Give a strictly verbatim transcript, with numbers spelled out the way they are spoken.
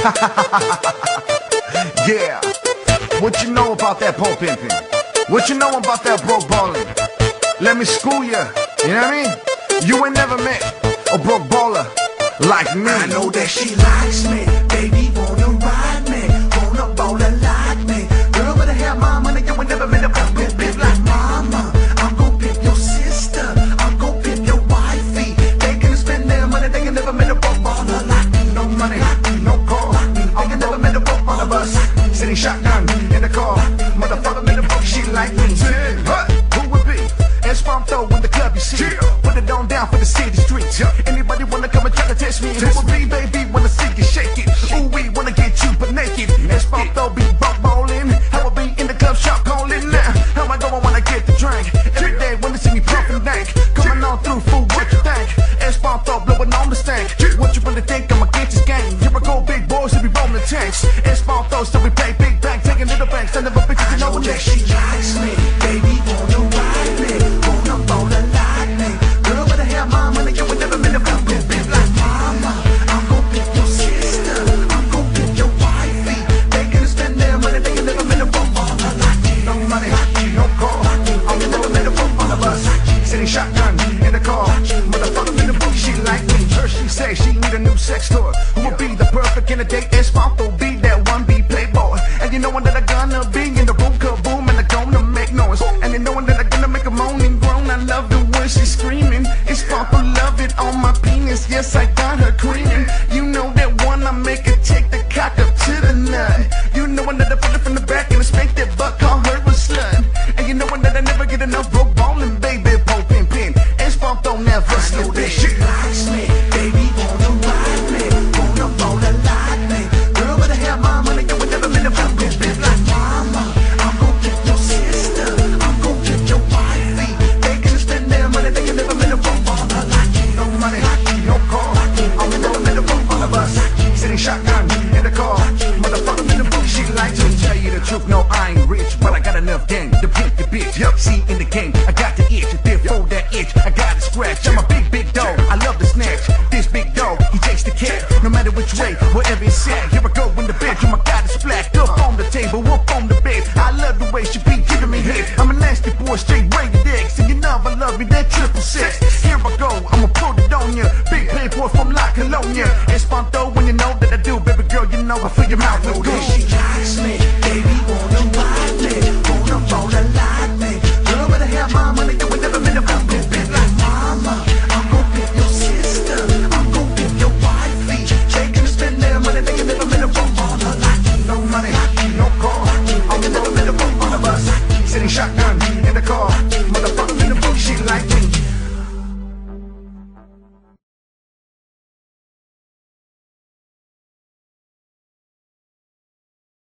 Yeah. What you know about that pole pimping? What you know about that broke ballin'? Let me school ya, you know what I mean? You ain't never met a broke baller like me. I know that she likes me, baby wanna ride me, wanna baller like me. Girl, better have my money, you ain't never met a broke pimp pimp like mama. I'm gon' pimp your sister, I'm gon' pimp your wifey. They can spend their money, they can never met a broke baller like me. No money, no car, I can never met a broke baller bus. Sitting shotgun in the car, motherfucker met a broke shit like me. What? Who would be? Espalto in the club, you see. Put it on down for the city streets. Anybody wanna come and try to test me? Who would be, baby, wanna see you shake it? Ooh, we wanna get you but naked. Espalto be broke ballin'. How I be in the club shop callin' now. How I go, I wanna get the drink. Every day when they see me puffin' dank. Coming on through, fool, what you think? Espalto blowin' on the stank. What you really think I'ma get this game? Here I go, big boys, we be rollin' tanks. Espalto, so we play big bank, taking little banks. I never bitches, you know what that she likes me, baby wanna ride me, wanna baller like me. Girl, better have my money, you ain't never been a broke pimp pimp like mama. I'm gon' pimp your sister, I'm gon' pimp your wifey. They can spend their money, they can never been a broke baller like me. No money, no car, I can never been a broke baller bus. Sitting shotgun in the car, motherfucker been a broke shit like me. Her she say she need a new sex toy. Who will be the perfect candidate? Espalto be that one, be playboy. And you know that I'm gonna be in the room, kaboom, and I'm gonna make noise. And you know that I'm gonna make a moan and groan. I love the way she's screaming. Espalto love it on my penis. Yes, I got her creaming. You know that one I make her take the cock up to the nut. You know that I put it from the back and I spank that butt, call her a slut. And you know that I never get enough broke ballin', baby, pole pin pin. Espalto never slip that she shit. likes me, baby wanna ride me, wanna baller like me. Girl, better have my money, you ain't never been a broke pimp pimp like mama. I'm gon' pimp your sister, I'm gon' pimp your wifey. They can spend their money, they can never been a broke baller like me. No money, no car, I can never been a broke baller bus. Sitting shotgun in the car, motherfucker been a broke shit like me. Tell you the truth, no, I ain't rich, but I got enough game to pimp the bitch. Yup, see in the game, I got the itch, therefore that itch, I got to scratch. I'm a big, big dog, I love the snatch. This big dog, he takes the cat, no matter which way, wherever it's at. Here I go in the bedroom, I got it splashed up on the table, up on the bed. I love the way she be giving me head. I'm a nasty boy, straight rated X, and you know I love me, that triple six. Here I go, I'ma put it on ya. Big playboy from La Colonia. Espalto, when you know that I do, baby girl, you know I fill your mouth with